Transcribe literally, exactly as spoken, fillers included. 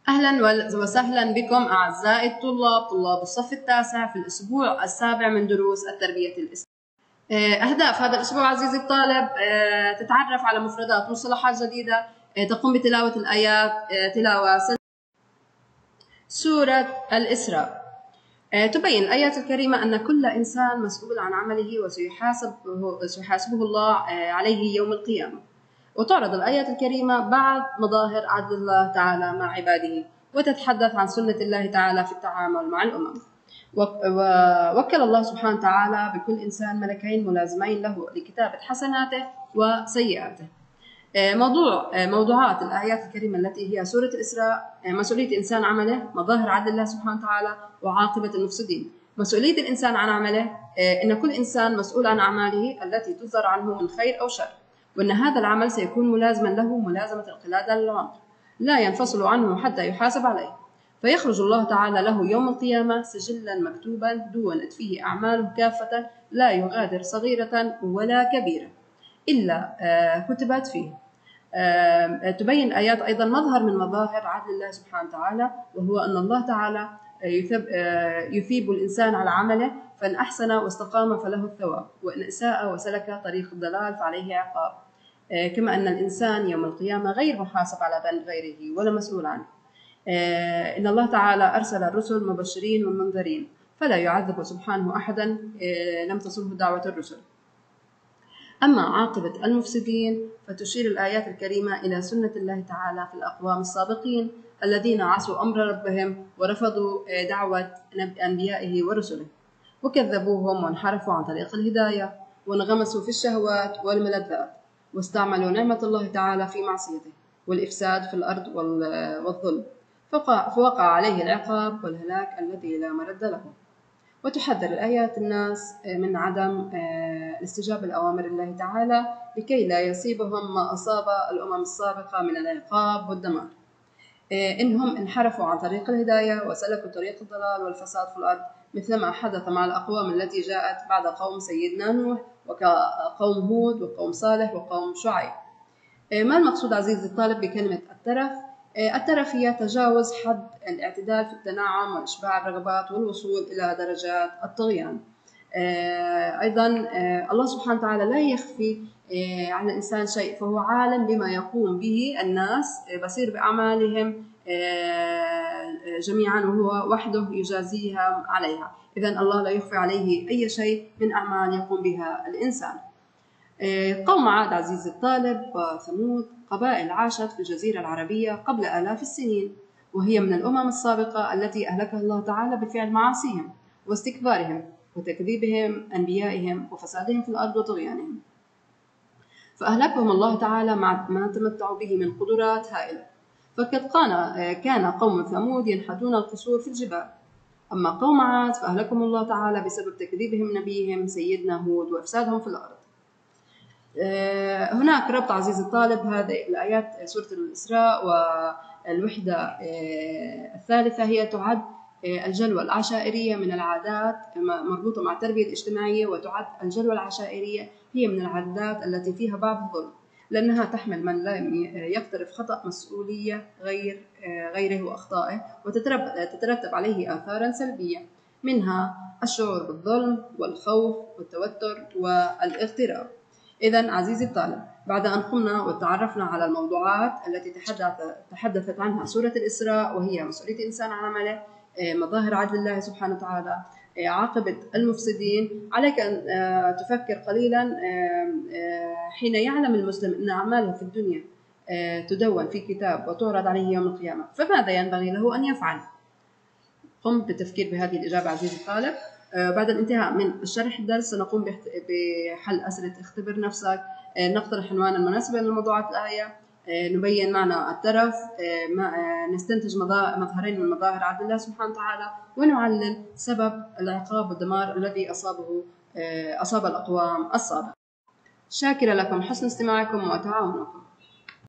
أهلا وسهلا بكم أعزائي الطلاب طلاب الصف التاسع في الأسبوع السابع من دروس التربية الإسلامية. أهداف هذا الأسبوع عزيزي الطالب تتعرف على مفردات ومصطلحات جديدة، تقوم بتلاوة الآيات تلاوة سلسة. سورة الإسراء تبين الآيات الكريمة أن كل إنسان مسؤول عن عمله وسيحاسبه سيحاسبه الله عليه يوم القيامة. وتعرض الآيات الكريمة بعض مظاهر عدل الله تعالى مع عباده، وتتحدث عن سنة الله تعالى في التعامل مع الأمم. ووكل الله سبحانه وتعالى بكل إنسان ملكين ملازمين له لكتابة حسناته وسيئاته. موضوع موضوعات الآيات الكريمة التي هي سورة الإسراء: مسؤولية الإنسان عمله، مظاهر عدل الله سبحانه وتعالى، وعاقبة المفسدين. مسؤولية الإنسان عن عمله إن كل إنسان مسؤول عن أعماله التي تصدر عنه من خير أو شر، وأن هذا العمل سيكون ملازما له ملازمة القلادة للعمر لا ينفصل عنه حتى يحاسب عليه، فيخرج الله تعالى له يوم القيامة سجلا مكتوبا دونت فيه أعماله كافة لا يغادر صغيرة ولا كبيرة إلا كتبت فيه. تبين الآيات أيضا مظهر من مظاهر عدل الله سبحانه وتعالى، وهو أن الله تعالى يثيب الإنسان على عمله، فإن أحسن واستقام فله الثواب، وإن أساء وسلك طريق الضلال فعليه عقاب. كما أن الإنسان يوم القيامة غير محاسب على ذنب غيره ولا مسؤول عنه. إن الله تعالى أرسل الرسل مبشرين ومنذرين، فلا يعذب سبحانه أحدا لم تصله دعوة الرسل. أما عاقبة المفسدين فتشير الآيات الكريمة إلى سنة الله تعالى في الأقوام السابقين الذين عصوا أمر ربهم ورفضوا دعوة أنبيائه ورسله، وكذبوهم وانحرفوا عن طريق الهداية، وانغمسوا في الشهوات والملذات، واستعملوا نعمة الله تعالى في معصيته والإفساد في الأرض والظلم، فوقع عليه العقاب والهلاك الذي لا مرد له. وتحذر الآيات الناس من عدم الاستجابة لأوامر الله تعالى لكي لا يصيبهم ما أصاب الأمم السابقة من العقاب والدمار، إنهم انحرفوا عن طريق الهداية وسلكوا طريق الضلال والفساد في الأرض، مثلما حدث مع الأقوام التي جاءت بعد قوم سيدنا نوح، وكقوم هود وقوم صالح وقوم شعيب. ما المقصود عزيزي الطالب بكلمة الترف؟ الترف هي تجاوز حد الاعتدال في التنعم وإشباع الرغبات والوصول إلى درجات الطغيان. أيضا الله سبحانه وتعالى لا يخفي على الإنسان شيء، فهو عالم بما يقوم به الناس، بصير بأعمالهم جميعا، وهو وحده يجازيها عليها. إذن الله لا يخفي عليه أي شيء من أعمال يقوم بها الإنسان. قوم عاد عزيزي الطالب وثمود قبائل عاشت في الجزيرة العربية قبل آلاف السنين، وهي من الأمم السابقة التي أهلكها الله تعالى بفعل معاصيهم واستكبارهم وتكذيبهم أنبيائهم وفسادهم في الأرض وطغيانهم، فأهلكهم الله تعالى مع ما تمتعوا به من قدرات هائلة. فقد كان قوم ثمود ينحتون القصور في الجبال. أما قوم عاد فأهلكهم الله تعالى بسبب تكذيبهم نبيهم سيدنا هود وإفسادهم في الأرض. هناك ربط عزيزي الطالب هذه الآيات سورة الإسراء والوحدة الثالثة هي تعد الجلوة العشائرية من العادات مربوطة مع التربية الاجتماعية، وتعد الجلوة العشائرية هي من العادات التي فيها بعض الظلم، لأنها تحمل من لا يقترف خطأ مسؤولية غير غيره وأخطائه، وتترتب عليه آثارا سلبية، منها الشعور بالظلم والخوف والتوتر والاغتراب. إذن عزيزي الطالب، بعد أن قمنا وتعرفنا على الموضوعات التي تحدثت عنها سورة الإسراء، وهي مسؤولية الإنسان عن عمله، مظاهر عدل الله سبحانه وتعالى، عاقبة المفسدين، عليك أن تفكر قليلا حين يعلم المسلم أن أعماله في الدنيا تدون في كتاب وتعرض عليه يوم القيامة، فماذا ينبغي له أن يفعل؟ قم بالتفكير بهذه الإجابة عزيزي الطالب. بعد الانتهاء من الشرح الدرس سنقوم بحل أسئلة اختبر نفسك، نقترح عنوانا مناسبا لموضوعات الآية، نبين معنى الترف، نستنتج مظهرين من مظاهر عدل الله سبحانه وتعالى، ونعلل سبب العقاب والدمار الذي أصابه أصاب الأقوام السابقة. شاكرة لكم حسن استماعكم وتعاونكم.